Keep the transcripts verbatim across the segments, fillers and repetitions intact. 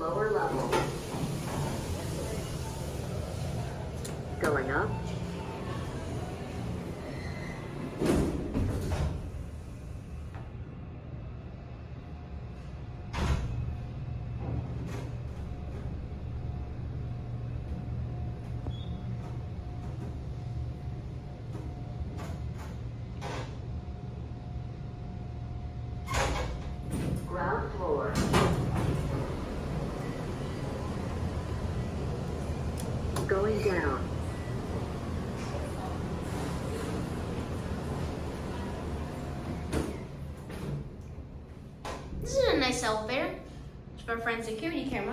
Lower level. Going up. Ground floor. Going down. This is a nice elevator. It's for a front security camera.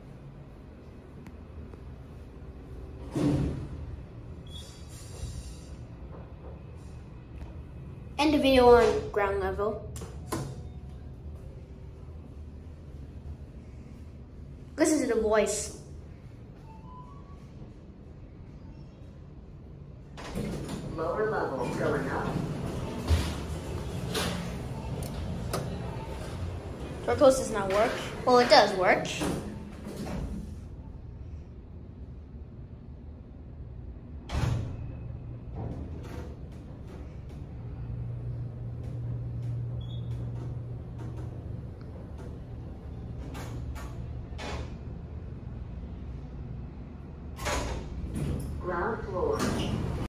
End the video on ground level. Listen to the voice. Lower level. Going up. Purpose does not work. Well, it does work.